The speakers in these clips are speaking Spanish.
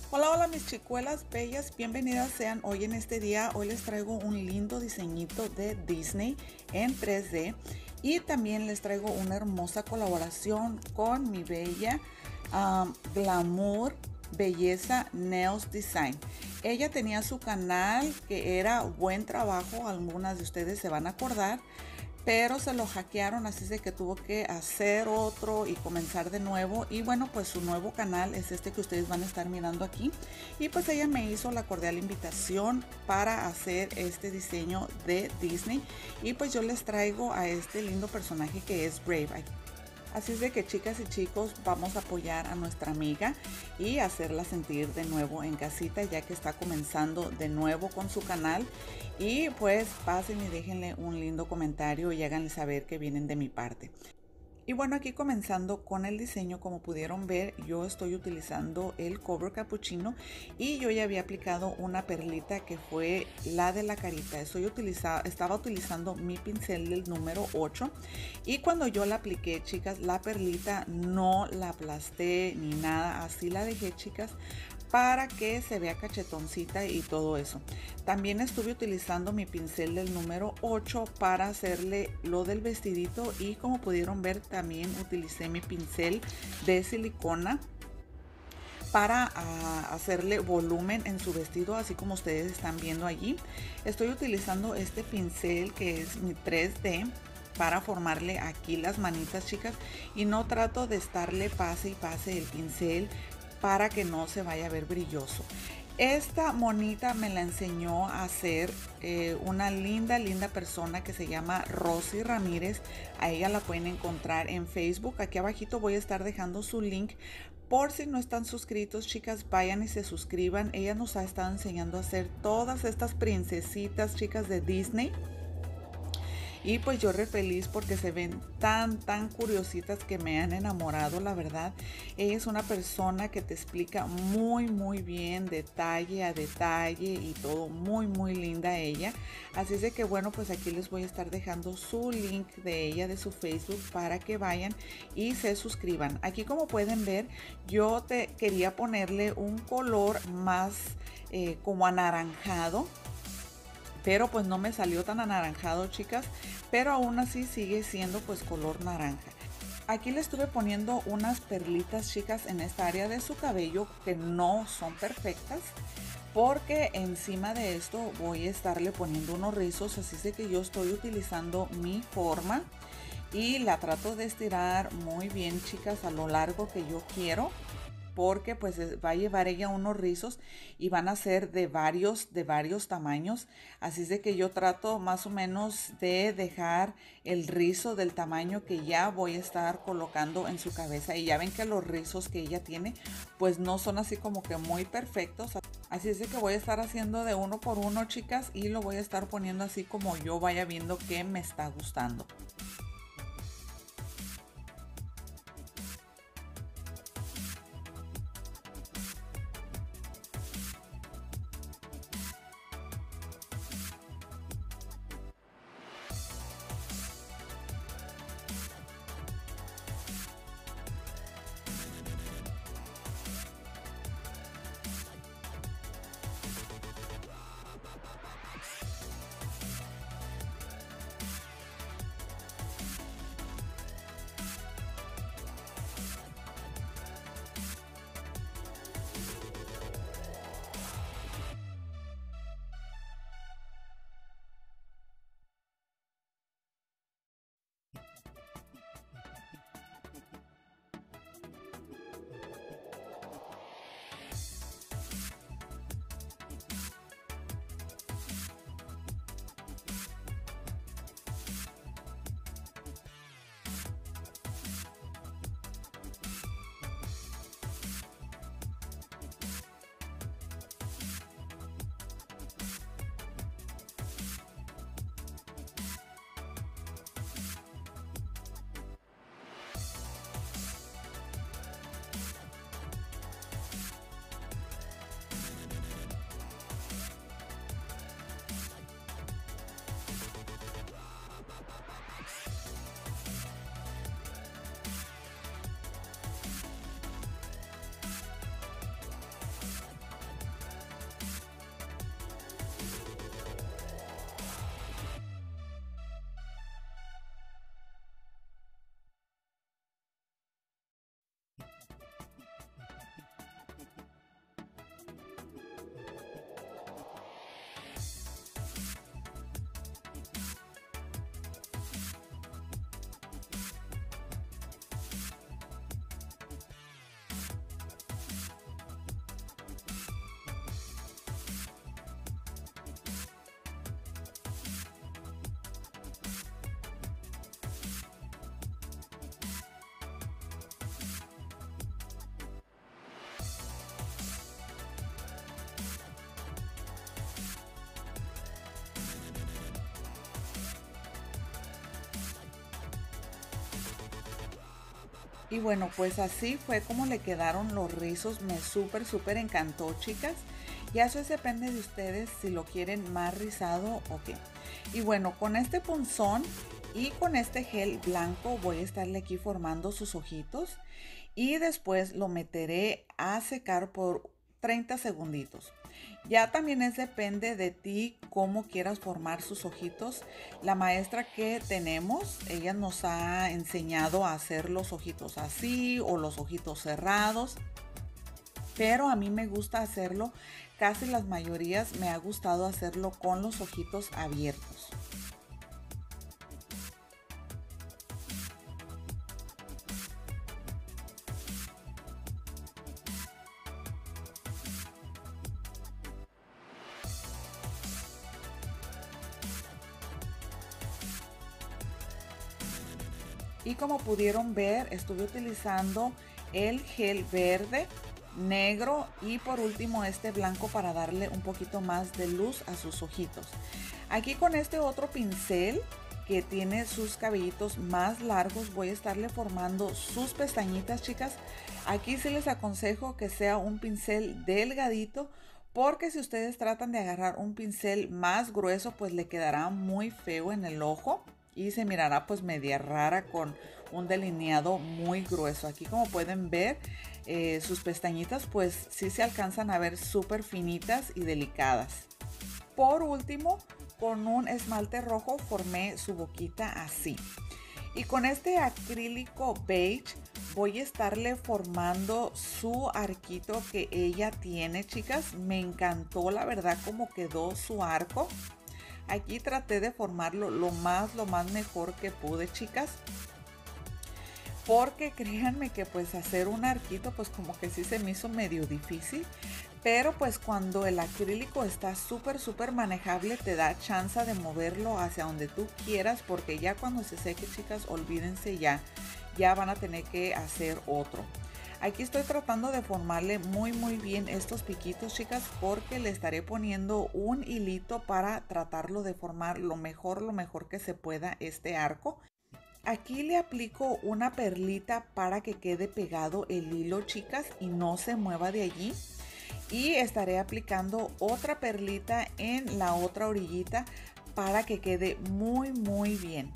Hola, hola mis chicuelas bellas, bienvenidas sean hoy en este día. Hoy les traigo un lindo diseñito de Disney en 3D y también les traigo una hermosa colaboración con mi bella Glamour Belleza Nails Design. Ella tenía su canal que era Buen Trabajo, algunas de ustedes se van a acordar, pero se lo hackearon, así de que tuvo que hacer otro y comenzar de nuevo. Y bueno, pues su nuevo canal es este que ustedes van a estar mirando aquí. Y pues ella me hizo la cordial invitación para hacer este diseño de Disney. Y pues yo les traigo a este lindo personaje que es Brave. Así es de que, chicas y chicos, vamos a apoyar a nuestra amiga y hacerla sentir de nuevo en casita, ya que está comenzando de nuevo con su canal. Y pues pasen y déjenle un lindo comentario y háganle saber que vienen de mi parte. Y bueno, aquí comenzando con el diseño, como pudieron ver, yo estoy utilizando el cover capuchino y yo ya había aplicado una perlita que fue la de la carita. Estaba utilizando mi pincel del número 8 y cuando yo la apliqué, chicas, la perlita no la aplasté ni nada, así la dejé, chicas, para que se vea cachetoncita y todo eso. También estuve utilizando mi pincel del número 8 para hacerle lo del vestidito y como pudieron ver también utilicé mi pincel de silicona para hacerle volumen en su vestido, así como ustedes están viendo allí. Estoy utilizando este pincel que es mi 3D para formarle aquí las manitas, chicas, y no trato de estarle pase y pase el pincel para que no se vaya a ver brilloso. Esta monita me la enseñó a hacer una linda persona que se llama Rosy Ramírez. A ella la pueden encontrar en Facebook. Aquí abajito voy a estar dejando su link. Por si no están suscritos, chicas, vayan y se suscriban. Ella nos ha estado enseñando a hacer todas estas princesitas, chicas, de Disney. Y pues yo re feliz porque se ven tan curiositas que me han enamorado, la verdad. Ella es una persona que te explica muy bien, detalle a detalle y todo muy linda ella. Así es de que bueno, pues aquí les voy a estar dejando su link de ella, de su Facebook, para que vayan y se suscriban. Aquí como pueden ver, yo quería ponerle un color más como anaranjado, pero pues no me salió tan anaranjado, chicas, pero aún así sigue siendo pues color naranja. Aquí le estuve poniendo unas perlitas, chicas, en esta área de su cabello que no son perfectas, porque encima de esto voy a estarle poniendo unos rizos, así es que yo estoy utilizando mi forma y la trato de estirar muy bien, chicas, a lo largo que yo quiero, porque pues va a llevar ella unos rizos y van a ser de varios tamaños, así es de que yo trato más o menos de dejar el rizo del tamaño que ya voy a estar colocando en su cabeza. Y ya ven que los rizos que ella tiene pues no son así como que muy perfectos, así es de que voy a estar haciendo de uno por uno, chicas, y lo voy a estar poniendo así como yo vaya viendo que me está gustando. Y bueno, pues así fue como le quedaron los rizos. Me súper encantó, chicas. Ya eso depende de ustedes si lo quieren más rizado o qué. Y bueno, con este punzón y con este gel blanco voy a estarle aquí formando sus ojitos. Y después lo meteré a secar por 30 segunditos. Ya también depende de ti cómo quieras formar sus ojitos. La maestra que tenemos, ella nos ha enseñado a hacer los ojitos así o los ojitos cerrados. Pero a mí me gusta hacerlo, casi las mayorías me ha gustado hacerlo con los ojitos abiertos. Y como pudieron ver, estuve utilizando el gel verde, negro y por último este blanco para darle un poquito más de luz a sus ojitos. Aquí con este otro pincel que tiene sus cabellitos más largos voy a estarle formando sus pestañitas, chicas. Aquí sí les aconsejo que sea un pincel delgadito, porque si ustedes tratan de agarrar un pincel más grueso pues le quedará muy feo en el ojo y se mirará pues media rara con un delineado muy grueso. Aquí como pueden ver, sus pestañitas pues sí se alcanzan a ver súper finitas y delicadas. Por último, con un esmalte rojo formé su boquita así. Y con este acrílico beige voy a estarle formando su arquito que ella tiene, chicas. Me encantó la verdad cómo quedó su arco. Aquí traté de formarlo lo más mejor que pude, chicas. Porque créanme que pues hacer un arquito pues como que sí se me hizo medio difícil. Pero pues cuando el acrílico está súper manejable te da chance de moverlo hacia donde tú quieras, porque ya cuando se seque, chicas, olvídense, ya van a tener que hacer otro. Aquí estoy tratando de formarle muy bien estos piquitos, chicas, porque le estaré poniendo un hilito para tratarlo de formar lo mejor que se pueda este arco. Aquí le aplico una perlita para que quede pegado el hilo, chicas, y no se mueva de allí. Y estaré aplicando otra perlita en la otra orillita para que quede muy bien.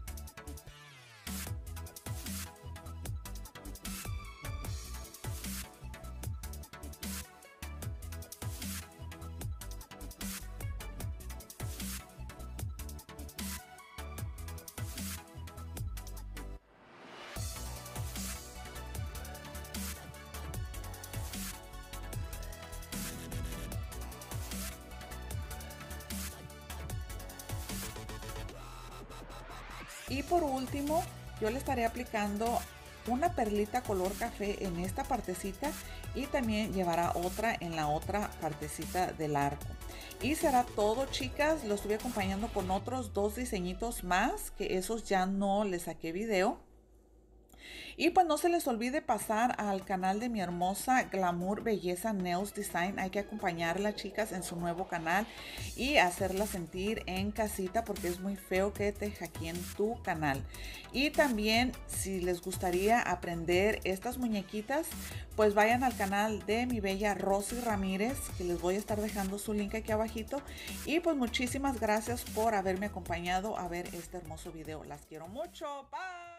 Y por último, yo le estaré aplicando una perlita color café en esta partecita y también llevará otra en la otra partecita del arco. Y será todo, chicas. Lo estuve acompañando con otros dos diseñitos más, que esos ya no les saqué video. Y pues no se les olvide pasar al canal de mi hermosa Glamour Belleza Nails Design. Hay que acompañarla, chicas, en su nuevo canal y hacerla sentir en casita, porque es muy feo que te hackeen tu canal. Y también, si les gustaría aprender estas muñequitas, pues vayan al canal de mi bella Rosy Ramírez, que les voy a estar dejando su link aquí abajito. Y pues muchísimas gracias por haberme acompañado a ver este hermoso video. Las quiero mucho. Bye.